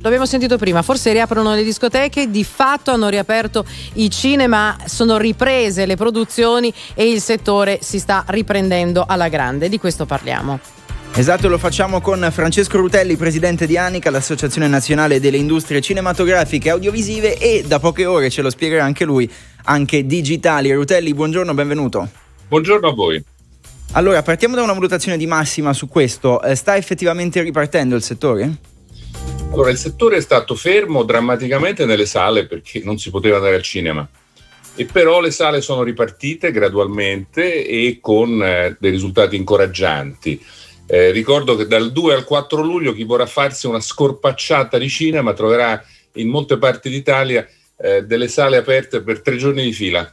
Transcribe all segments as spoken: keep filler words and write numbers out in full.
L'abbiamo sentito prima, forse riaprono le discoteche, di fatto hanno riaperto i cinema, sono riprese le produzioni e il settore si sta riprendendo alla grande, di questo parliamo. Esatto, lo facciamo con Francesco Rutelli, presidente di ANICA, l'Associazione Nazionale delle Industrie Cinematografiche e Audiovisive, e da poche ore ce lo spiegherà anche lui, anche digitali. Rutelli, buongiorno, benvenuto. Buongiorno a voi. Allora, partiamo da una valutazione di massima su questo. Sta effettivamente ripartendo il settore? Allora, il settore è stato fermo drammaticamente nelle sale perché non si poteva andare al cinema, e però le sale sono ripartite gradualmente e con eh, dei risultati incoraggianti. Eh, ricordo che dal due al quattro luglio chi vorrà farsi una scorpacciata di cinema troverà in molte parti d'Italia eh, delle sale aperte per tre giorni di fila,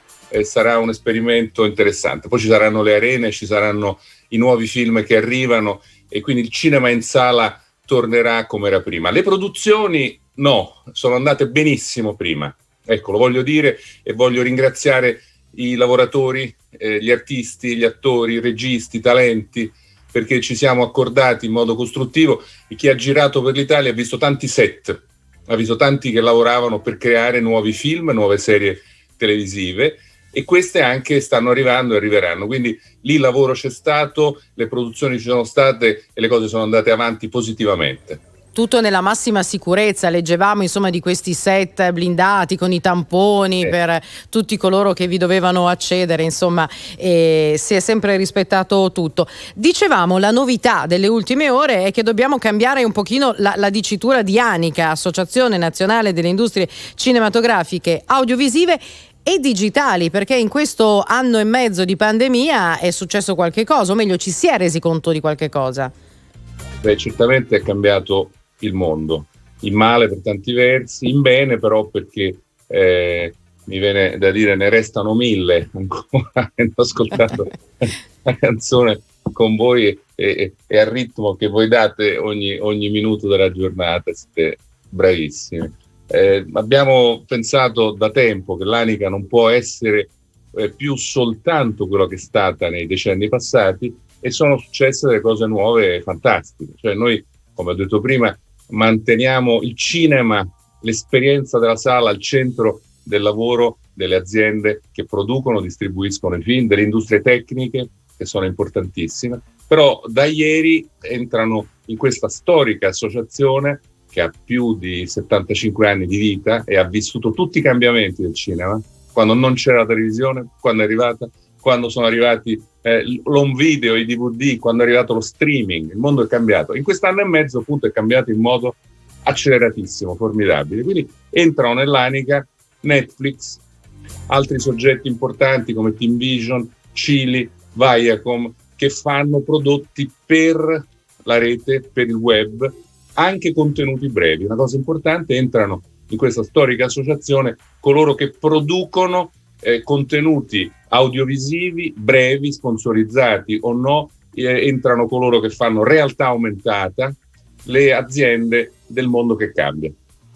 e sarà un esperimento interessante. Poi ci saranno le arene, ci saranno i nuovi film che arrivano e quindi il cinema in sala tornerà come era prima. Le produzioni no, sono andate benissimo prima, ecco, lo voglio dire, e voglio ringraziare i lavoratori, eh, gli artisti, gli attori, i registi, i talenti, perché ci siamo accordati in modo costruttivo, e chi ha girato per l'Italia ha visto tanti set, ha visto tanti che lavoravano per creare nuovi film, nuove serie televisive, e queste anche stanno arrivando e arriveranno, quindi lì il lavoro c'è stato, le produzioni ci sono state e le cose sono andate avanti positivamente. Tutto nella massima sicurezza, leggevamo insomma di questi set blindati con i tamponi eh. per tutti coloro che vi dovevano accedere, insomma eh, si è sempre rispettato tutto. Dicevamo, la novità delle ultime ore è che dobbiamo cambiare un pochino la, la dicitura di ANICA, Associazione Nazionale delle Industrie Cinematografiche, Audiovisive e Digitali, perché in questo anno e mezzo di pandemia è successo qualche cosa, o meglio ci si è resi conto di qualche cosa. Beh, certamente è cambiato il mondo, in male per tanti versi, in bene però perché eh, mi viene da dire ne restano mille ancora, ho ascoltato la canzone con voi e, e, e al ritmo che voi date ogni, ogni minuto della giornata, siete bravissimi. Eh, abbiamo pensato da tempo che l'ANICA non può essere eh, più soltanto quello che è stata nei decenni passati, e sono successe delle cose nuove e fantastiche. Cioè noi, come ho detto prima, manteniamo il cinema, l'esperienza della sala al centro del lavoro delle aziende che producono, distribuiscono i film, delle industrie tecniche che sono importantissime, però da ieri entrano in questa storica associazione che ha più di settantacinque anni di vita e ha vissuto tutti i cambiamenti del cinema, quando non c'era la televisione, quando è arrivata, quando sono arrivati eh, l'home video, i D V D, quando è arrivato lo streaming, il mondo è cambiato. In quest'anno e mezzo appunto è cambiato in modo acceleratissimo, formidabile. Quindi entrano nell'ANICA Netflix, altri soggetti importanti come Team Vision, Chili, Viacom, che fanno prodotti per la rete, per il web, anche contenuti brevi. Una cosa importante, entrano in questa storica associazione coloro che producono eh, contenuti audiovisivi brevi, sponsorizzati o no, eh, entrano coloro che fanno realtà aumentata, le aziende del mondo che cambia.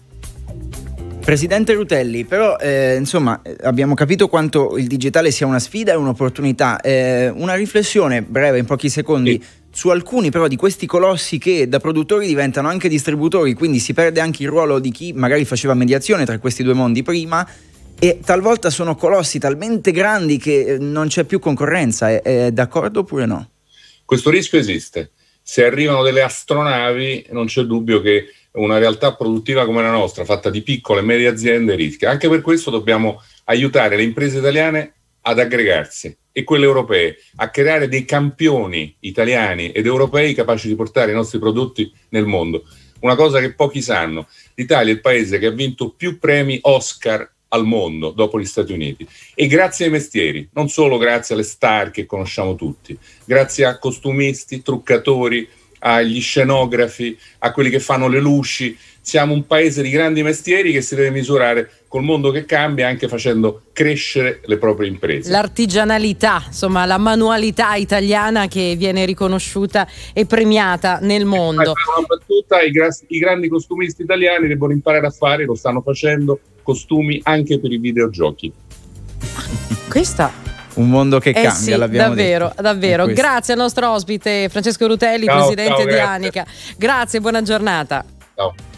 Presidente Rutelli, però eh, insomma abbiamo capito quanto il digitale sia una sfida e un'opportunità. Eh, una riflessione breve, in pochi secondi, sì, su alcuni però di questi colossi che da produttori diventano anche distributori, quindi si perde anche il ruolo di chi magari faceva mediazione tra questi due mondi prima, e talvolta sono colossi talmente grandi che non c'è più concorrenza. È, è d'accordo oppure no? Questo rischio esiste. Se arrivano delle astronavi non c'è dubbio che una realtà produttiva come la nostra, fatta di piccole e medie aziende, rischia. Anche per questo dobbiamo aiutare le imprese italiane ad aggregarsi e quelle europee, a creare dei campioni italiani ed europei capaci di portare i nostri prodotti nel mondo. Una cosa che pochi sanno: l'Italia è il paese che ha vinto più premi Oscar al mondo dopo gli Stati Uniti, e grazie ai mestieri, non solo grazie alle star che conosciamo tutti, grazie a costumisti, truccatori, agli scenografi, a quelli che fanno le luci. Siamo un paese di grandi mestieri che si deve misurare col mondo che cambia, anche facendo crescere le proprie imprese. L'artigianalità, insomma la manualità italiana che viene riconosciuta e premiata nel mondo. Una battuta, i, gra- i grandi costumisti italiani devono imparare a fare, lo stanno facendo, costumi anche per i videogiochi. Questa un mondo che eh cambia, sì, l'abbiamo davvero, detto. davvero. Grazie al nostro ospite Francesco Rutelli, ciao, presidente ciao, di grazie. ANICA. Grazie, buona giornata. Ciao.